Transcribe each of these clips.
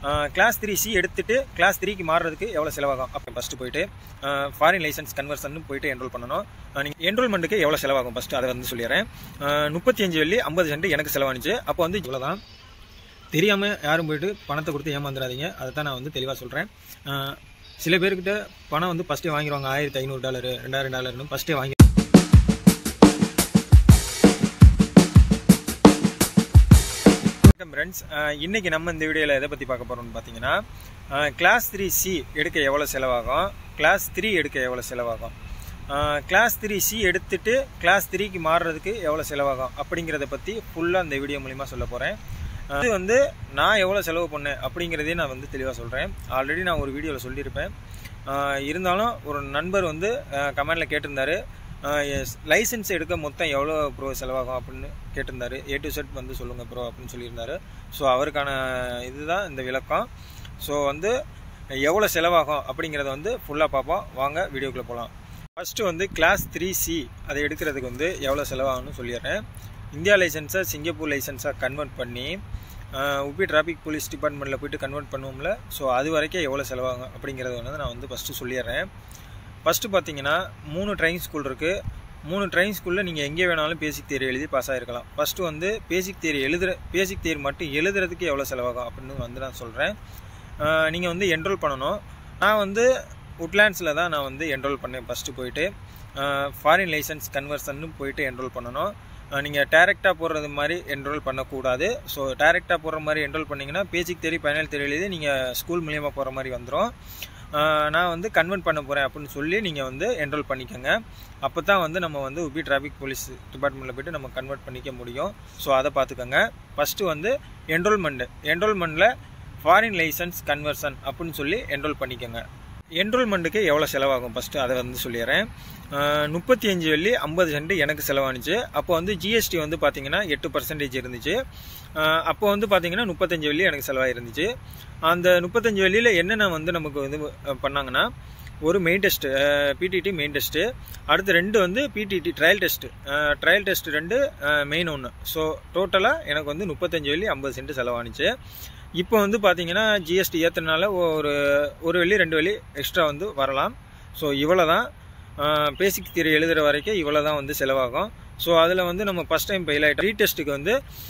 Class 3C எடுத்துட்டு class 3க்கு மாறுறதுக்கு எவ்வளோ செலவாகும் அப்போ ஃபஸ்ட்டு போயிட்டு ஃபாரின் லைசன்ஸ் கன்வர்ஷன் போயிட்டு என்ரோல் பண்ணணும். நீங்கள் என்ரோல்மெண்ட்டுக்கு எவ்வளோ செலவாகும் ஃபஸ்ட்டு அதை வந்து சொல்லிடுறேன். 35 வெள்ளி 50 சென்ட் எனக்கு செலவானுச்சு. அப்போ வந்து இவ்வளோதான். தெரியாமல் யாரும் போயிட்டு பணத்தை கொடுத்து ஏமாந்துடாதீங்க. அதை தான் நான் வந்து தெளிவாக சொல்கிறேன். சில பேர்கிட்ட பணம் வந்து ஃபஸ்ட்டே வாங்கிடுவாங்க. $1500 $2000 ஃபஸ்ட்டே வாங்கி ஃப்ரெண்ட்ஸ், இன்றைக்கி நம்ம இந்த வீடியோவில் எதை பற்றி பார்க்க போகிறோம்னு பார்த்தீங்கன்னா, கிளாஸ் 3C எடுக்க எவ்வளோ செலவாகும், கிளாஸ் 3 எடுக்க எவ்வளோ செலவாகும், கிளாஸ் 3C எடுத்துட்டு கிளாஸ் 3க்கு மாறுறதுக்கு எவ்வளோ செலவாகும் அப்படிங்கிறத பற்றி ஃபுல்லாக இந்த வீடியோ மூலிமா சொல்ல போகிறேன். அது வந்து நான் எவ்வளோ செலவு பண்ணேன் அப்படிங்கிறதே நான் வந்து தெளிவாக சொல்கிறேன். ஆல்ரெடி நான் ஒரு வீடியோவில் சொல்லியிருப்பேன். இருந்தாலும் ஒரு நண்பர் வந்து கமெண்டில் கேட்டிருந்தார், லைசன்ஸ் எடுக்க மொத்தம் எவ்வளோ ப்ரோ செலவாகும் அப்படின்னு கேட்டிருந்தாரு. A to Z வந்து சொல்லுங்கள் ப்ரோ அப்படின்னு சொல்லியிருந்தாரு. ஸோ அவருக்கான இதுதான் இந்த விளக்கம். ஸோ வந்து எவ்வளோ செலவாகும் அப்படிங்கிறத வந்து ஃபுல்லாக பார்ப்போம். வாங்க வீடியோக்குள்ளே போகலாம். ஃபஸ்ட்டு வந்து கிளாஸ் 3C அதை எடுக்கிறதுக்கு வந்து எவ்வளோ செலவாகும்னு சொல்லிடுறேன். இந்தியா லைசன்ஸை சிங்கப்பூர் லைசன்ஸாக கன்வெர்ட் பண்ணி உபி டிராஃபிக் போலீஸ் டிபார்ட்மெண்ட்டில் போய்ட்டு கன்வெர்ட் பண்ணுவோம்ல, ஸோ அது வரைக்கும் எவ்வளோ செலவாகும் அப்படிங்கிறத வந்து நான் வந்து ஃபஸ்ட்டு சொல்லிடுறேன். ஃபஸ்ட்டு பார்த்தீங்கன்னா 3 ட்ரைனிங் ஸ்கூல் இருக்குது. 3 ட்ரைனிங் ஸ்கூலில் நீங்கள் எங்கே வேணாலும் பேசிக் தியரி எழுதி பாஸ் ஆகிருக்கலாம். ஃபஸ்ட்டு வந்து பேசிக் தியரி மட்டும் எழுதுறதுக்கு எவ்வளோ செலவாகும் அப்படின்னு வந்து நான் சொல்கிறேன். நீங்கள் வந்து என்ரோல் பண்ணணும். நான் வந்து உட்லேண்ட்ஸில் தான் நான் வந்து என்ரோல் பண்ணேன். ஃபஸ்ட்டு போயிட்டு ஃபாரின் லைசன்ஸ் கன்வர்ஷன்னு போயிட்டு என்ரோல் பண்ணணும். நீங்கள் டேரெக்டாக போடுறது மாதிரி என்ரோல் பண்ணக்கூடாது. ஸோ டேரெக்டாக போடுற மாதிரி என்ரோல் பண்ணிங்கன்னா பேசிக் தியரி ஃபைனல் தியரி எழுதி நீங்கள் ஸ்கூல் மூலியமாக போகிற மாதிரி வந்துடும். நான் வந்து கன்வெர்ட் பண்ண போகிறேன் அப்படின்னு சொல்லி நீங்கள் வந்து என்ரோல் பண்ணிக்கோங்க. அப்போ தான் வந்து நம்ம வந்து உபி டிராஃபிக் போலீஸ் டிபார்ட்மெண்ட்டில் போய்ட்டு நம்ம கன்வெர்ட் பண்ணிக்க முடியும். ஸோ அதை பார்த்துக்கோங்க. ஃபஸ்ட்டு வந்து என்ரோல்மெண்ட்டில் ஃபாரின் லைசன்ஸ் கன்வர்ஷன் அப்படின்னு சொல்லி என்ரோல் பண்ணிக்கோங்க. என்ரோல்மெண்ட்டுக்கு எவ்வளோ செலவாகும் ஃபஸ்ட்டு அதை வந்து சொல்லிடுறேன். 35 வெள்ளி 50 சென்ட் எனக்கு செலவானுச்சு. அப்போ வந்து ஜிஎஸ்டி வந்து பார்த்தீங்கன்னா 8% இருந்துச்சு. அப்போ வந்து பார்த்தீங்கன்னா 35 வெள்ளி எனக்கு செலவாக இருந்துச்சு. அந்த 35 வெள்ளியில் என்னென்ன வந்து நமக்கு வந்து பண்ணாங்கன்னா, ஒரு main test BTT main test, அடுத்து 2 வந்து BTT trial test, trial test 2 main 1. So டோட்டலாக எனக்கு வந்து 35 வெள்ளி 50 சென்ட் செலவானுச்சு. இப்போ வந்து பார்த்தீங்கன்னா ஜிஎஸ்டி ஏற்றுனால ஒரு வெள்ளி 2 வெள்ளி எக்ஸ்ட்ரா வந்து வரலாம். ஸோ இவ்வளோ தான். பேசிக் தியரி எழுதுகிற வரைக்கும் இவ்வளோ தான் வந்து செலவாகும். ஸோ அதில் வந்து நம்ம ஃபஸ்ட் டைம் ஃபெயில் ஆகிட்டோம். ரீடெஸ்ட்டுக்கு வந்து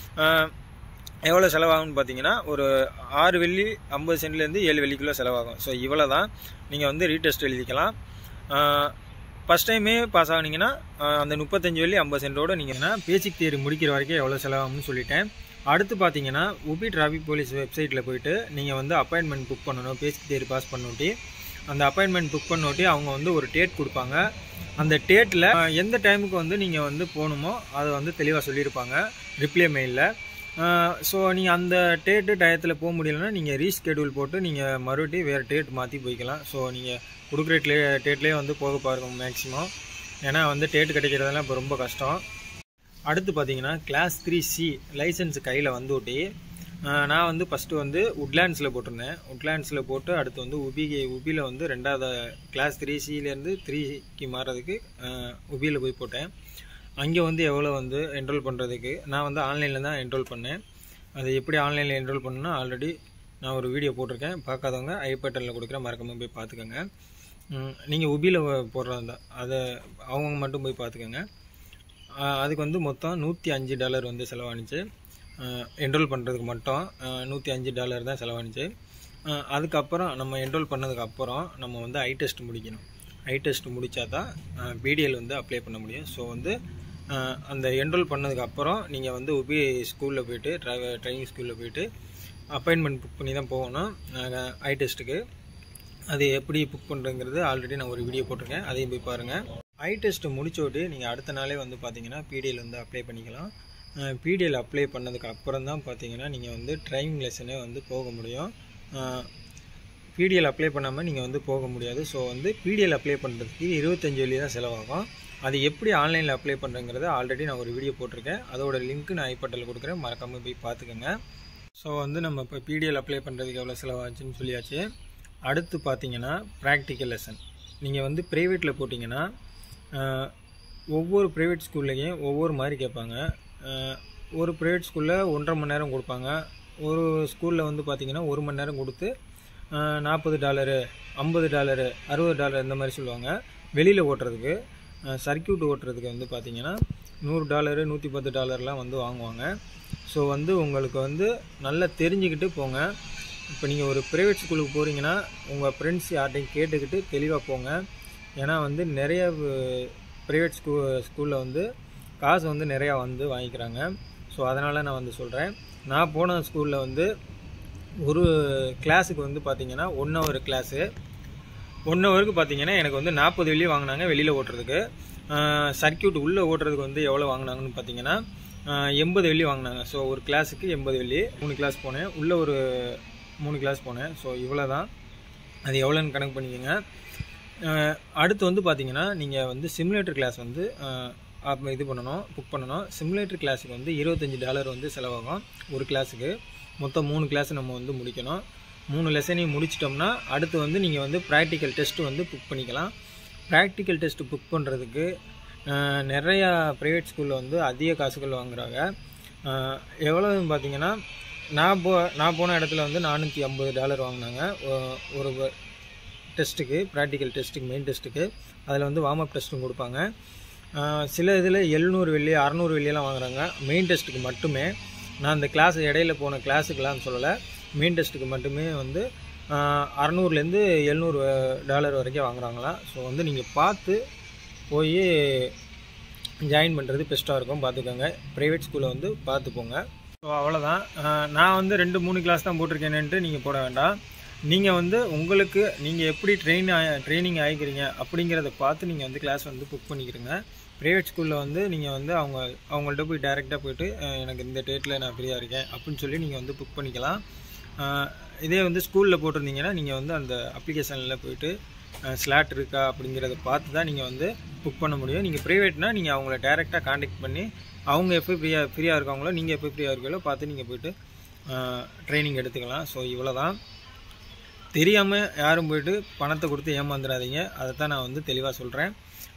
எவ்வளோ செலவாகும்னு பார்த்தீங்கன்னா, ஒரு 6 வெள்ளி 50 சென்ட்லேருந்து 7 வெள்ளிக்குள்ளே செலவாகும். ஸோ இவ்வளோ தான். நீங்கள் வந்து ரீடெஸ்ட் எழுதிக்கலாம். ஃபஸ்ட் டைமே பாஸ் ஆகினீங்கன்னா அந்த 35 வெள்ளி 50 சென்டோடு நீங்கள் பேசிக் தியரி முடிக்கிற வரைக்கும் எவ்வளோ செலவாகும்னு சொல்லிட்டேன். அடுத்து பார்த்தீங்கன்னா, உபி டிராஃபிக் போலீஸ் வெப்சைட்டில் போய்ட்டு நீங்கள் வந்து அப்பாயின்மெண்ட் புக் பண்ணணும். பேசிக் தியரி பாஸ் பண்ணோட்டி அந்த அப்பாயின்மெண்ட் புக் பண்ணோட்டி அவங்க வந்து ஒரு டேட் கொடுப்பாங்க. அந்த டேட்டில் எந்த டைமுக்கு வந்து நீங்கள் வந்து போகணுமோ அதை வந்து தெளிவாக சொல்லியிருப்பாங்க ரிப்ளை மெயிலில். ஸோ நீங்கள் அந்த டயத்தில் போக முடியலன்னா நீங்கள் ரீஸ்கெடியூல் போட்டு நீங்கள் மறுபடியும் வேறு டேட் மாற்றி போய்க்கலாம். ஸோ நீங்கள் கொடுக்குற டேட்லேயே வந்து போக பாருங்க மேக்ஸிமம். ஏன்னா வந்து டேட் கிடைக்கிறதெல்லாம் இப்போ ரொம்ப கஷ்டம். அடுத்து பார்த்தீங்கன்னா, கிளாஸ் 3C லைசன்ஸ் கையில் வந்துவிட்டு நான் வந்து ஃபஸ்ட்டு வந்து உட்லேண்ட்ஸில் போட்டிருந்தேன். உட்லேண்ட்ஸில் போட்டு அடுத்து வந்து உபியில் வந்து 2வது கிளாஸ் 3Cலேருந்து 3க்கு மாறுறதுக்கு உபியில் போய் போட்டேன். அங்கே வந்து எவ்வளோ வந்து என்ரோல் பண்ணுறதுக்கு நான் வந்து ஆன்லைனில் தான் என்ரோல் பண்ணேன். அது எப்படி ஆன்லைனில் என்ரோல் பண்ணணும்னா ஆல்ரெடி நான் ஒரு வீடியோ போட்டிருக்கேன். பார்க்காதவங்க ஐபட்டனில் கொடுக்குறேன், மறக்காமல் போய் பார்த்துக்கோங்க. நீங்கள் உபியில் போடுறதா அதை அவங்க மட்டும் போய் பார்த்துக்கோங்க. அதுக்கு வந்து மொத்தம் $105 வந்து செலவானுச்சு. என்ரோல் பண்ணுறதுக்கு மட்டும் $105 தான் செலவானுச்சு. அதுக்கப்புறம் நம்ம என்ரோல் பண்ணதுக்கப்புறம் நம்ம வந்து ஐ டெஸ்ட் முடிக்கணும். ஐ டெஸ்ட் முடித்தா தான் பிடிஎல் வந்து அப்ளை பண்ண முடியும். ஸோ வந்து அந்த என்ரோல் பண்ணதுக்கப்புறம் நீங்கள் வந்து உபி ஸ்கூலில் போய்ட்டு ட்ரைனிங் ஸ்கூலில் போய்ட்டு அப்பாயின்மெண்ட் புக் பண்ணி தான் போகணும் ஐ டெஸ்ட்டுக்கு. அது எப்படி புக் பண்ணுறதுங்கிறது ஆல்ரெடி நான் ஒரு வீடியோ போட்டிருக்கேன், அதையும் போய் பாருங்கள். ஐ டெஸ்ட்டு முடிச்சோட்டு நீங்கள் அடுத்த நாளே வந்து பார்த்தீங்கன்னா பிடிஎல் வந்து அப்ளை பண்ணிக்கலாம். பிடிஎல் அப்ளை பண்ணதுக்கு அப்புறம் தான் பார்த்தீங்கன்னா நீங்கள் வந்து டிரைவிங் லெசனே வந்து போக முடியும். பிடிஎல் அப்ளை பண்ணாமல் நீங்கள் வந்து போக முடியாது. ஸோ வந்து பிடிஎல் அப்ளை பண்ணுறதுக்கு 25 வெள்ளி தான் செலவாகும். அது எப்படி ஆன்லைனில் அப்ளை பண்ணுறங்கிறத ஆல்ரெடி நான் ஒரு வீடியோ போட்டிருக்கேன். அதோட லிங்க் நான் ஐபட்டனில் கொடுக்குறேன், மறக்காமல் போய் பார்த்துக்கோங்க. ஸோ வந்து நம்ம இப்போ பிடிஎல் அப்ளை பண்ணுறதுக்கு எவ்வளோ செலவாச்சுன்னு சொல்லியாச்சு. அடுத்து பார்த்தீங்கன்னா ப்ராக்டிக்கல் லெசன். நீங்கள் வந்து ப்ரைவேட்டில் போட்டிங்கன்னா ஒவ்வொரு ப்ரைவேட் ஸ்கூல்லையும் ஒவ்வொரு மாதிரி கேட்பாங்க. ஒரு ப்ரைவேட் ஸ்கூலில் 1.5 மணி நேரம் கொடுப்பாங்க, ஒரு ஸ்கூலில் வந்து பார்த்திங்கன்னா 1 மணி நேரம் கொடுத்து $40, $50, $60 இந்த மாதிரி சொல்லுவாங்க. வெளியில் ஓட்டுறதுக்கு சர்க்கியூட் ஓட்டுறதுக்கு வந்து பார்த்திங்கன்னா $100, $110 வந்து வாங்குவாங்க. ஸோ வந்து உங்களுக்கு வந்து நல்லா தெரிஞ்சுக்கிட்டு போங்க. இப்போ நீங்கள் ஒரு ப்ரைவேட் ஸ்கூலுக்கு போகிறீங்கன்னா உங்கள் ஃப்ரெண்ட்ஸ் யார்ட்டையும் கேட்டுக்கிட்டு தெளிவாக போங்க. ஏன்னா வந்து நிறைய ப்ரைவேட் ஸ்கூலில் வந்து காசு வந்து நிறையா வந்து வாங்கிக்கிறாங்க. ஸோ அதனால் நான் வந்து சொல்கிறேன். நான் போன ஸ்கூலில் வந்து ஒரு கிளாஸுக்கு வந்து பார்த்திங்கன்னா 1 ஹவர் கிளாஸு 1 ஹவருக்கு பார்த்திங்கன்னா எனக்கு வந்து 40 வெள்ளி வாங்கினாங்க வெளியில் ஓட்டுறதுக்கு. சர்க்கியூட் உள்ளே ஓட்டுறதுக்கு வந்து எவ்வளோ வாங்கினாங்கன்னு பார்த்தீங்கன்னா 80 வெள்ளி வாங்கினாங்க. ஸோ ஒரு கிளாஸுக்கு 80 வெள்ளி. 3 கிளாஸ் போனேன், உள்ளே ஒரு 3 கிளாஸ் போனேன். ஸோ இவ்வளோ தான், அது எவ்வளோன்னு கணக்கு பண்ணிக்கோங்க. அடுத்து வந்து பார்த்திங்கன்னா நீங்கள் வந்து சிமுலேட்டர் கிளாஸ் வந்து இது பண்ணணும், புக் பண்ணணும். சிமுலேட்டர் கிளாஸுக்கு வந்து $25 வந்து செலவாகும் ஒரு கிளாஸுக்கு. மொத்தம் 3 கிளாஸ் நம்ம வந்து முடிக்கணும். 3 லெசனையும் முடிச்சிட்டோம்னா அடுத்து வந்து நீங்கள் வந்து ப்ராக்டிக்கல் டெஸ்ட்டு வந்து புக் பண்ணிக்கலாம். ப்ராக்டிக்கல் டெஸ்ட்டு புக் பண்ணுறதுக்கு நிறையா ப்ரைவேட் ஸ்கூலில் வந்து அதிக காசுகள் வாங்குகிறாங்க. எவ்வளோன்னு பார்த்தீங்கன்னா நான் போன இடத்துல வந்து $450 வாங்கினாங்க ஒரு டெஸ்ட்டுக்கு, ப்ராக்டிக்கல் டெஸ்ட்டுக்கு, மெயின் டெஸ்ட்டுக்கு. அதில் வந்து வார்ம் அப் டெஸ்ட்டும் கொடுப்பாங்க. சில இதில் 700 வெள்ளி 600 வெள்ளியெல்லாம் வாங்குறாங்க மெயின் டெஸ்ட்டுக்கு மட்டுமே. நான் அந்த கிளாஸ் இடையில போன கிளாஸுக்கெலாம் சொல்லலை, மெயின் டெஸ்ட்டுக்கு மட்டுமே வந்து $600லேருந்து $700 வரைக்கும் வாங்குறாங்களா. ஸோ வந்து நீங்கள் பார்த்து போய் ஜாயின் பண்ணுறது பெஸ்ட்டாக இருக்கும், பார்த்துக்கோங்க. ப்ரைவேட் ஸ்கூலில் வந்து பார்த்துப்போங்க. ஸோ அவ்வளோதான். நான் வந்து 2-3 கிளாஸ் தான் போட்டிருக்கேன்ட்டு நீங்கள் போட வேண்டாம். நீங்கள் வந்து உங்களுக்கு நீங்கள் எப்படி ட்ரைனிங் ஆகிக்கிறீங்க அப்படிங்கிறத பார்த்து நீங்கள் வந்து கிளாஸ் வந்து புக் பண்ணிக்கிறீங்க. ப்ரைவேட் ஸ்கூலில் வந்து நீங்கள் வந்து அவங்கள்ட்ட போய் டைரெக்டாக போய்ட்டு எனக்கு இந்த டேட்டில் நான் ஃப்ரீயாக இருக்கேன் அப்படின்னு சொல்லி நீங்கள் வந்து புக் பண்ணிக்கலாம். இதே வந்து ஸ்கூலில் போட்டிருந்தீங்கன்னா நீங்கள் வந்து அந்த அப்ளிகேஷனில் போய்ட்டு ஸ்லாட் இருக்கா அப்படிங்கிறத பார்த்து தான் நீங்கள் வந்து புக் பண்ண முடியும். நீங்கள் ப்ரைவேட்னால் நீங்கள் அவங்கள டைரெக்டாக காண்டாக்ட் பண்ணி அவங்க எப்போ ஃப்ரீயாக இருக்காங்களோ நீங்கள் எப்போ ஃப்ரீயாக இருக்கீங்களோ பார்த்து நீங்கள் போய்ட்டு ட்ரைனிங் எடுத்துக்கலாம். ஸோ இவ்வளோ தான். தெரியாமல் யாரும் போய்ட்டு பணத்தை கொடுத்து ஏமாந்துடாதீங்க. அதை தான் நான் வந்து தெளிவாக சொல்கிறேன்.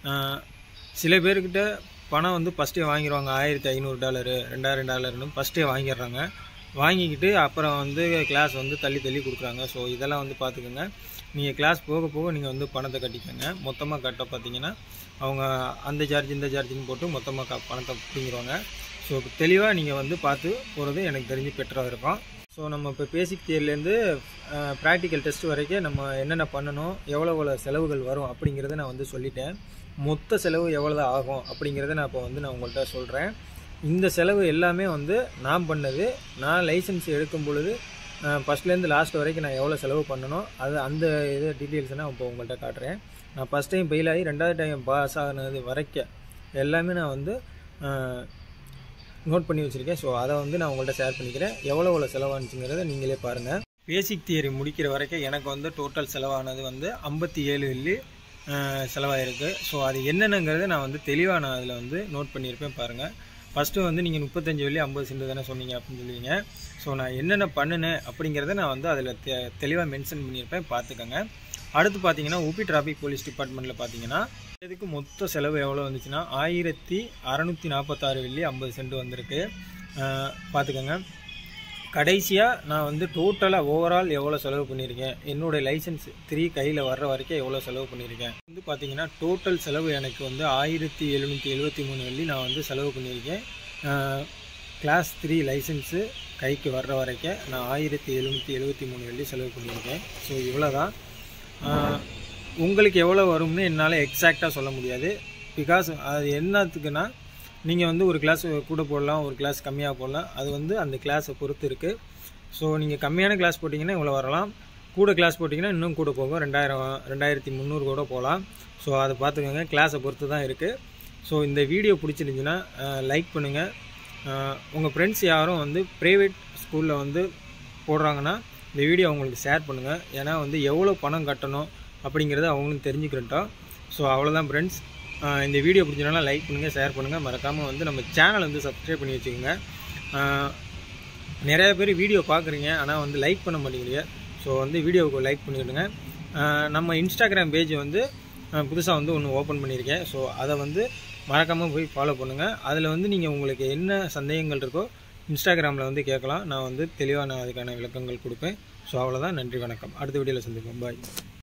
சில பேர்கிட்ட பணம் வந்து ஃபஸ்ட்டே வாங்கிடுவாங்க. $1500, $2000 ஃபஸ்ட்டே வாங்கிடுறாங்க. வாங்கிக்கிட்டு அப்புறம் வந்து கிளாஸ் வந்து தள்ளி கொடுக்குறாங்க. ஸோ இதெல்லாம் வந்து பார்த்துக்கோங்க. நீங்கள் கிளாஸ் போக போக நீங்கள் வந்து பணத்தை கட்டிக்கோங்க. மொத்தமாக கட்ட பார்த்தீங்கன்னா அவங்க அந்த சார்ஜ் இந்த சார்ஜின்னு போட்டு மொத்தமாக பணத்தை பிடிங்கிடுவாங்க. ஸோ தெளிவாக நீங்கள் வந்து பார்த்து போகிறது எனக்கு தெரிஞ்சு பெட்டராக இருக்கும். ஸோ நம்ம இப்போ பேசிக் தியரிலேருந்து ப்ராக்டிக்கல் டெஸ்ட் வரைக்கும் நம்ம என்னென்ன பண்ணணும், எவ்வளோ செலவுகள் வரும் அப்படிங்கிறத நான் வந்து சொல்லிட்டேன். மொத்த செலவு எவ்வளோ தான் ஆகும் அப்படிங்கிறத நான் இப்போ வந்து நான் உங்கள்கிட்ட சொல்கிறேன். இந்த செலவு எல்லாமே வந்து நான் பண்ணது. நான் லைசன்ஸ் எடுக்கும் பொழுது ஃபஸ்ட்லேருந்து லாஸ்ட் வரைக்கும் நான் எவ்வளோ செலவு பண்ணணும் அந்த இது டீட்டெயில்ஸை நான் இப்போ உங்கள்கிட்ட காட்டுறேன். நான் ஃபஸ்ட் டைம் ஃபெயில் ஆகி 2வது டைம் பாஸ் ஆனது வரைக்கும் எல்லாமே நான் வந்து நோட் பண்ணி வச்சுருக்கேன். ஸோ அதை வந்து நான் உங்கள்கிட்ட ஷேர் பண்ணிக்கிறேன். எவ்வளோ செலவானுச்சுங்கிறத நீங்களே பாருங்கள். பேசிக் தியரி முடிக்கிற வரைக்கும் எனக்கு வந்து டோட்டல் செலவானது வந்து 57 வெள்ளி செலவாயிருக்கு. ஸோ அது என்னென்னங்கிறத நான் வந்து தெளிவாக நான் அதில் வந்து நோட் பண்ணியிருப்பேன் பாருங்கள். ஃபஸ்ட்டு வந்து நீங்கள் 35 வெள்ளி 50 சென்ட் தானே சொன்னீங்க அப்படின்னு சொல்லுவீங்க. ஸோ நான் என்னென்ன பண்ணினேன் அப்படிங்கிறத நான் வந்து அதில் தெளிவாக மென்ஷன் பண்ணியிருப்பேன், பார்த்துக்கோங்க. அடுத்து பார்த்தீங்கன்னா ஊபி டிராஃபிக் போலீஸ் டிபார்ட்மெண்ட்டில் பார்த்தீங்கன்னா இதுக்கு மொத்த செலவு எவ்வளோ வந்துச்சுன்னா 1646 வெள்ளி 50 சென்ட் வந்திருக்கு, பார்த்துக்கோங்க. கடைசியாக நான் வந்து டோட்டலாக ஓவரால் எவ்வளோ செலவு பண்ணியிருக்கேன், என்னோடய லைசன்ஸ் 3 கையில் வர்ற வரைக்கும் எவ்வளோ செலவு பண்ணியிருக்கேன் வந்து பார்த்தீங்கன்னா டோட்டல் செலவு எனக்கு வந்து 1773 வெள்ளி நான் வந்து செலவு பண்ணியிருக்கேன். கிளாஸ் 3 லைசன்ஸு கைக்கு வர்ற வரைக்கும் நான் 1773 வெள்ளி செலவு பண்ணியிருக்கேன். ஸோ இவ்வளோ தான். உங்களுக்கு எவ்வளோ வரும்னு என்னால் எக்ஸாக்டாக சொல்ல முடியாது. பிகாஸ் அது என்னத்துக்குன்னா நீங்கள் வந்து ஒரு கிளாஸ் கூட போடலாம், ஒரு கிளாஸ் கம்மியாக போடலாம். அது வந்து அந்த கிளாஸை பொறுத்து இருக்குது. ஸோ நீங்கள் கம்மியான கிளாஸ் போட்டிங்கன்னா இவ்வளோ வரலாம், கூட கிளாஸ் போட்டிங்கன்னா இன்னும் கூட போகும், 2300 கூட போகலாம். ஸோ அதை பார்த்துக்கோங்க, கிளாஸை பொறுத்து தான் இருக்குது. ஸோ இந்த வீடியோ பிடிச்சிருந்துச்சுன்னா லைக் பண்ணுங்கள். உங்கள் ஃப்ரெண்ட்ஸ் யாரும் வந்து ப்ரைவேட் ஸ்கூலில் வந்து போடுறாங்கன்னா இந்த வீடியோ அவங்களுக்கு ஷேர் பண்ணுங்கள். ஏன்னா வந்து எவ்வளோ பணம் கட்டணும் அப்படிங்கிறத அவங்களும் தெரிஞ்சுக்கிறட்டும். ஸோ அவ்வளோதான் ஃப்ரெண்ட்ஸ். இந்த வீடியோ பிடிச்சனால லைக் பண்ணுங்கள், ஷேர் பண்ணுங்கள். மறக்காமல் வந்து நம்ம சேனலை வந்து சப்ஸ்கிரைப் பண்ணி வச்சுக்கோங்க. நிறைய பேர் வீடியோ பார்க்குறீங்க ஆனால் வந்து லைக் பண்ண மாட்டேங்கிறீங்க. ஸோ வந்து வீடியோவுக்கு லைக் பண்ணிவிடுங்க. நம்ம இன்ஸ்டாகிராம் பேஜ் வந்து புதுசாக வந்து ஒன்று ஓப்பன் பண்ணியிருக்கேன். ஸோ அதை வந்து மறக்காமல் போய் ஃபாலோ பண்ணுங்கள். அதில் வந்து நீங்கள் உங்களுக்கு என்ன சந்தேகங்கள் இருக்கோ இன்ஸ்டாகிராமில் வந்து கேட்கலாம். நான் வந்து தெளிவாக அதுக்கான விளக்கங்கள் கொடுப்பேன். ஸோ அவ்வளோதான். நன்றி, வணக்கம். அடுத்த வீடியோவில் சந்திப்போம். பாய்.